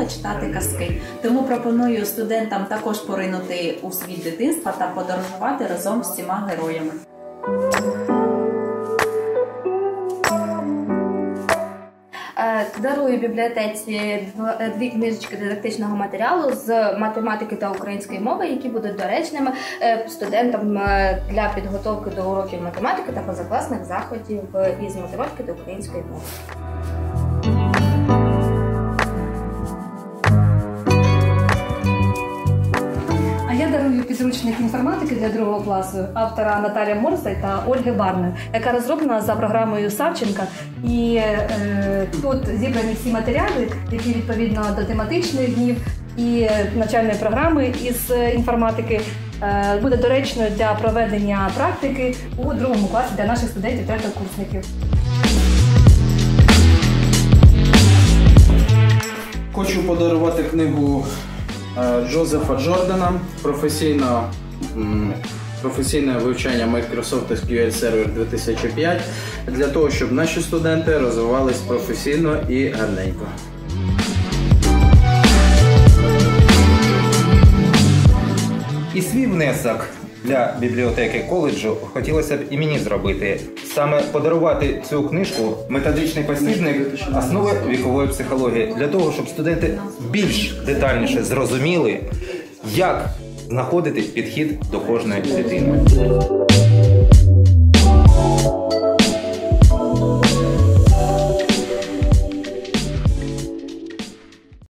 любила читати казки. Тому пропоную студентам також поринути у світ дитинства та подорожувати разом з цими героями. Дарую бібліотеці дві книжечки дидактичного матеріалу з математики та української мови, які будуть доречними студентам для підготовки до уроків математики та позакласних заходів із математики та української мови. Я дарую підручник інформатики для 2 класу автора Наталії Морзай та Ольги Барнер, яка розроблена за програмою Савченка. І тут зібрані всі матеріали, які відповідно до тематичних днів і навчальної програми із інформатики буде доречною для проведення практики у 2 класі для наших студентів-третьокурсників. Хочу подарувати книгу Джозефа Джордана професійне вивчення Microsoft SQL Server 2005 для того, щоб наші студенти розвивались професійно і гарненько. І свій внесок для бібліотеки коледжу хотілося б і мені зробити. Саме подарувати цю книжку «Методичний посібник. Основи вікової психології» для того, щоб студенти більш детальніше зрозуміли, як знаходити підхід до кожної дитини.